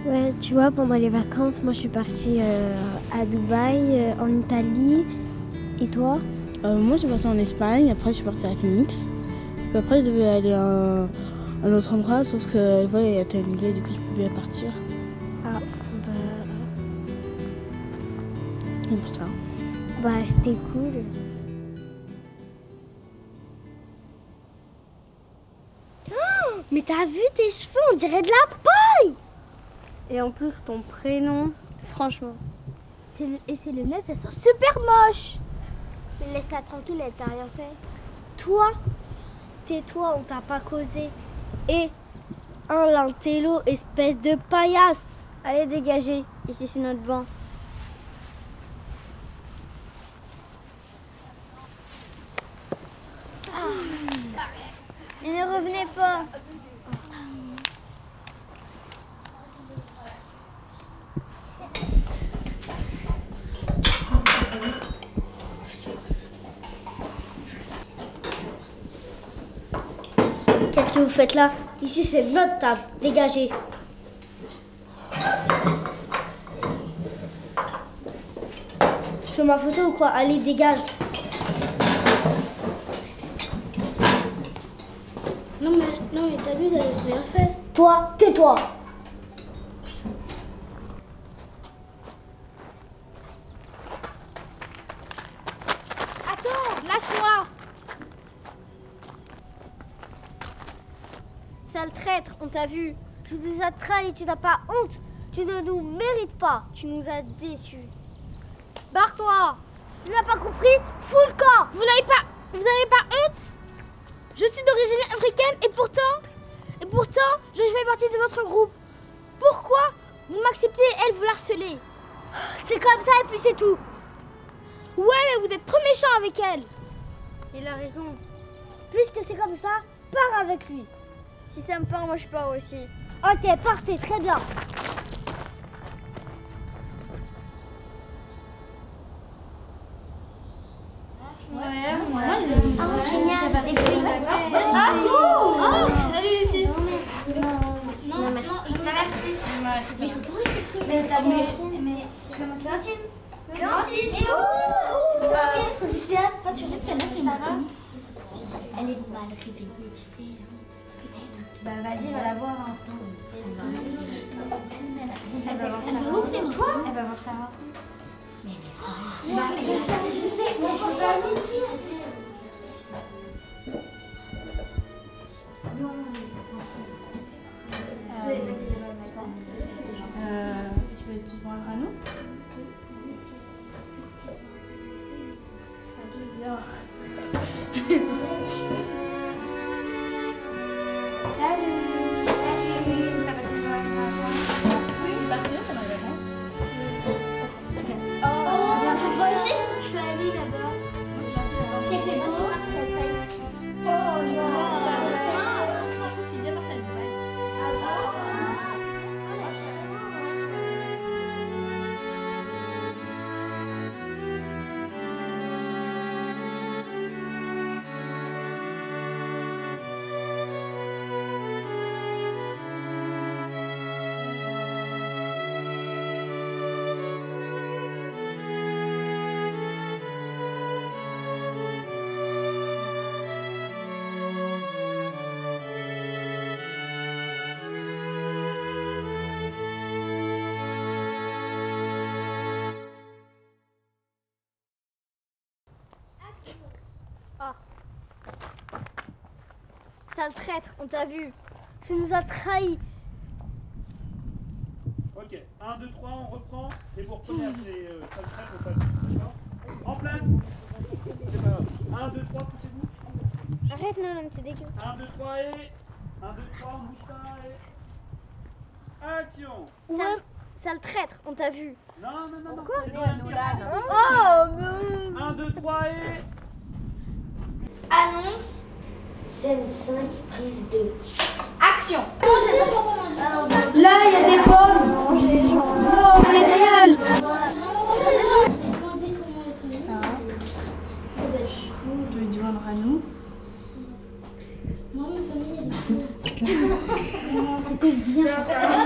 Ouais, tu vois, pendant les vacances, moi je suis partie à Dubaï, en Italie. Et toi? Moi, je suis partie en Espagne, après je suis partie à Phoenix. Puis après, je devais aller à un autre endroit, sauf que voilà, il a été annulé, du coup, je ne peux plus partir. Ah, Et pour ça. bah c'était cool. Oh, mais t'as vu tes cheveux, on dirait de la paille! Et en plus, ton prénom, franchement. Et c'est le 9, elles sont super moches! Mais laisse-la tranquille, elle t'a rien fait. Toi, tais-toi, on t'a pas causé. Et un lintello, espèce de paillasse! Allez, dégagez. Ici, c'est notre banc. Et ne revenez pas. Qu'est-ce que vous faites là? Ici, c'est notre table. Dégagez. Tu veux ma photo ou quoi? Allez, dégage. Non mais t'abuses, elle a rien fait. Toi, tais-toi. Attends, lâche-moi. Sale traître, on t'a vu. Tu nous as trahis, tu n'as pas honte. Tu ne nous mérites pas. Tu nous as déçus. Barre-toi. Tu n'as pas compris? Fous le camp. Vous n'avez pas honte? Je suis d'origine africaine et pourtant, je fais partie de votre groupe. Pourquoi vous m'acceptez et elle vous harcelez? C'est comme ça et puis c'est tout. Ouais, mais vous êtes trop méchant avec elle. Il a raison. Puisque c'est comme ça, pars avec lui. Si ça me part, moi je pars aussi. Ok, partez, très bien. Oh, génial, des fruits. Ah, tout. Oh, salut ici. Non, merci. Merci. Mais ils sont pourris ces fruits. Mais Clémentine. Et oh, tu restes là, Clémentine. Elle est mal réveillée, tu sais. Peut-être. Bah vas-y, va la voir en retour. Elle va voir Sarah. Elle va voir Sarah. Mais elle est folle. Bah, je sais, mais je peux pas aller dire. Tu veux te joindre à nous? Bien. Salut. T'as passé une journée Oui, t'es partie où pendant les vacances? Je suis allée là-bas. Moi, je suis partie là-bas. C'était beau. Je suis partie à Tahiti. Oh non. Je suis déjà partie à Dubaï. Sale traître, on t'a vu. Tu nous as trahis. Ok, 1, 2, 3, on reprend et vous reprenez les sales traites au papier. D'accord? En place. C'est pas grave. 1, 2, 3, poussez-vous. Arrête, non, mais c'est dégueu. 1, 2, 3 et... 1, 2, 3, on bouge pas et... Action. Sale traître, on t'a vu. Non, Pourquoi? c'est Nolan. Oh, mais... 1, 2, 3 et... Annonce. Scène 5, prise 2. Action. Là, il y a des pommes. Oh, génial. Tu veux te joindre à nous? Non, ma famille, elle m'a C'était bien.